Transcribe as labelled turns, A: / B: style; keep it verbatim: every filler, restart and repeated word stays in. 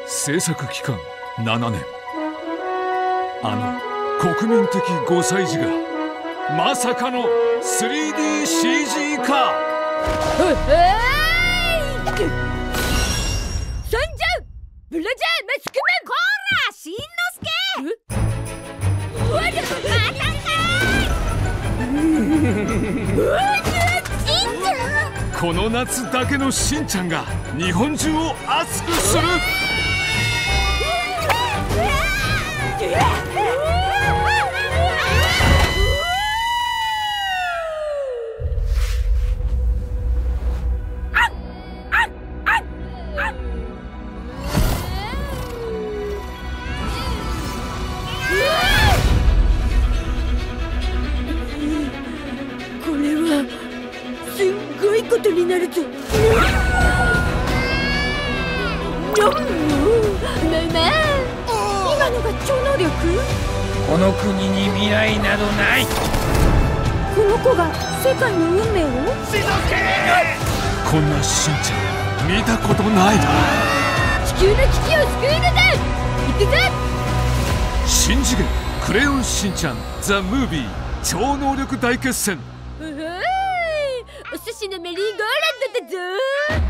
A: 制作期間ななねん、あの国民的ごさい児がまさかの スリーディーシージー 化。
B: ほほーいそんじゃブラジャーマスクマン、こらしんのすけ、おわだまたかいしんちゃん。
A: この夏だけのしんちゃんが日本中を熱くする。
B: これはすんごいことになるぞ。今のが超能力？
C: この国に未来などない。
B: この子が世界の運命を？
C: しんのすけ！
A: こんなしんちゃん見たことない。
B: 地球の危機を救うのだ。行くぞ。
A: 新次元クレヨンしんちゃんザ・ムービー超能力大決戦。
B: おはーい、お寿司のメリーゴーランドだぞ。